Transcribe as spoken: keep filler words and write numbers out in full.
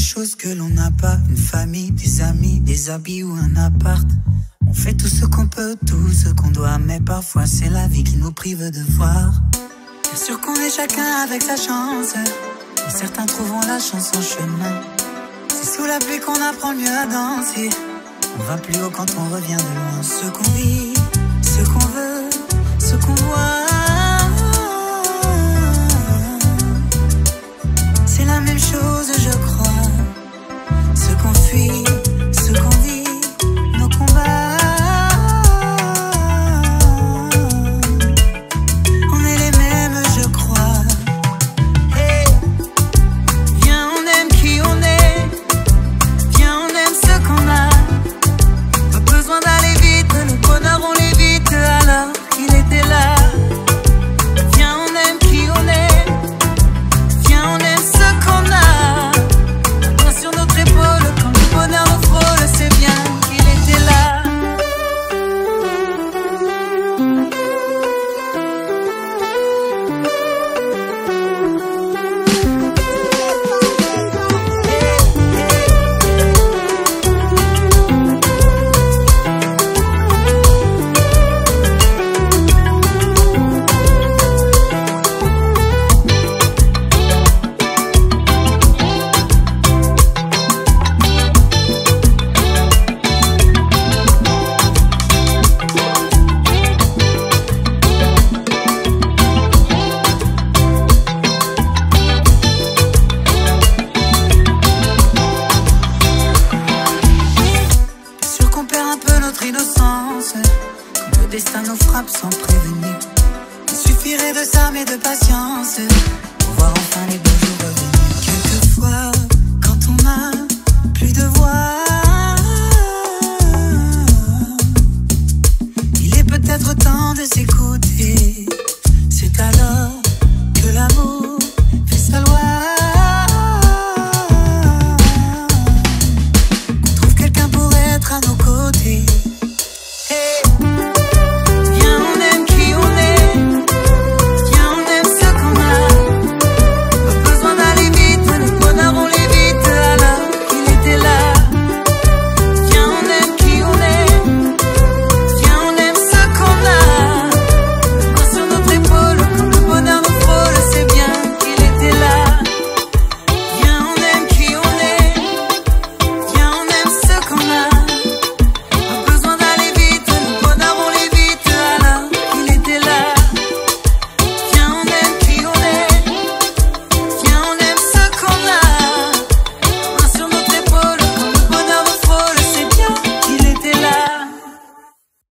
choses que l'on n'a pas. Une famille, des amis, des habits ou un appart. On fait tout ce qu'on peut, tout ce qu'on doit, mais parfois c'est la vie qui nous prive de voir. Bien sûr qu'on est chacun avec sa chance, mais certains trouveront la chance en chemin. C'est sous la pluie qu'on apprend mieux à danser. On va plus haut quand on revient de loin. Ce qu'on vit, ce qu'on veut, ce qu'on voit, c'est la même chose je crois. Ce qu'on fuit, ce qu'on dit, nos combats, on est les mêmes je crois. Hey. Viens on aime qui on est, viens on aime ce qu'on a. Pas besoin d'aller vite, le bonheur on l'évite alors qu'il était là. Viens on aime qui on est, viens on aime ce qu'on a. La main sur notre épaule quand le bonheur nous frôle, c'est bien qu'il était là. Innocence, quand le destin nous frappe sans prévenir. Il suffirait de ça mais de patience pour voir enfin les beaux jours revenir. Quelquefois, quand on n'a plus de voix,